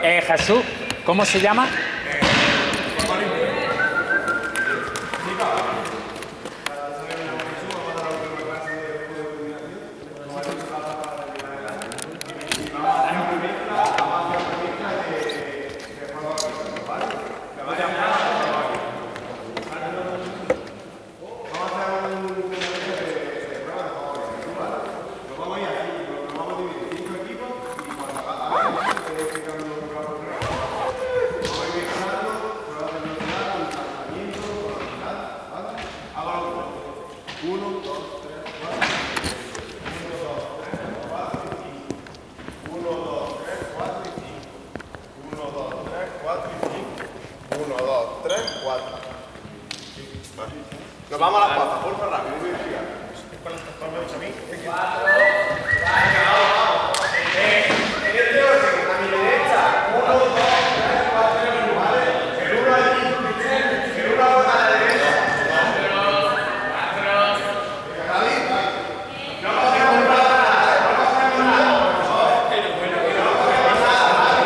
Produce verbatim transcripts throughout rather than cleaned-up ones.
Eh, Jesús, ¿cómo se llama? Nos vamos a las patas, por favor, rápido, voy a explicar. Cuando he hecho a mí, cuatro, vamos, vamos. En este orden, a mi derecha, uno, dos, tres, cuatro, ¿vale? El uno aquí, el uno a la derecha. Cuatro, cuatro. David, no pasemos nada, no pasemos nada, por favor. No pasemos nada, ¿vale?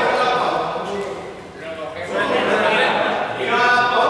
Y no a la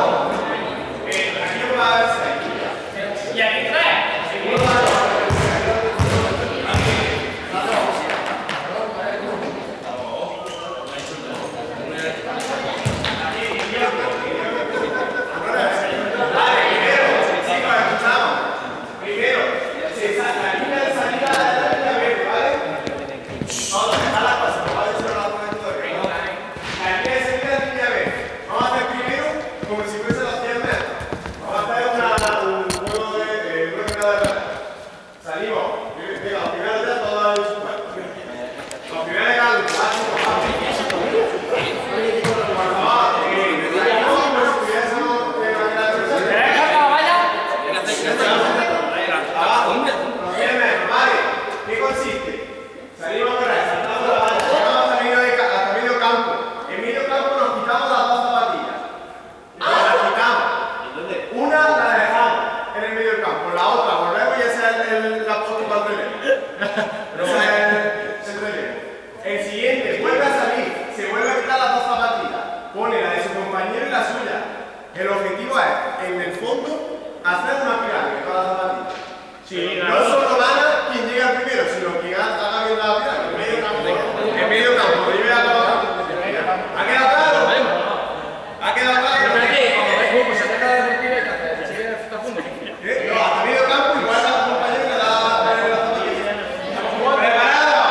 el objetivo es, en el fondo, hacer una pirámide con las zapatillas. Sí, no solo gana quien llega primero, sino quien haga bien la pirámide. En medio campo. En medio campo. ¿Ha quedado claro? ¿Ha quedado claro? Pues se trata de divertir y que hacer. Si quieres estar juntos. No, hasta medio campo, igual a tu compañero le da las zapatillas. ¿Preparado?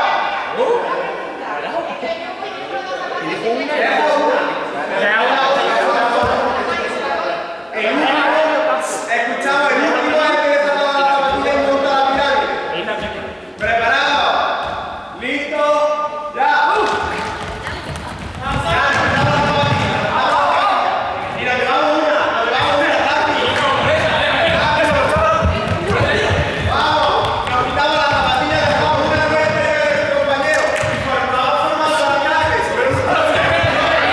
Y dijo una y dijo una. Escuchamos, el último es el que le está dando la zapatilla en contra de la pirámide. ¿Preparado? ¿Listo? ¡Ya! ¡Ya! ¡Nos quitamos la zapatilla! ¡Vamos! ¡Y nos llevamos una! ¡Nos llevamos una! ¡Rápido! ¡Vamos! Nos quitamos la zapatilla, dejamos una nueva del compañero. Y por favor, formamos la pirámide.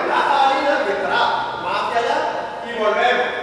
la jabalina, que estará más hacia allá, y volvemos.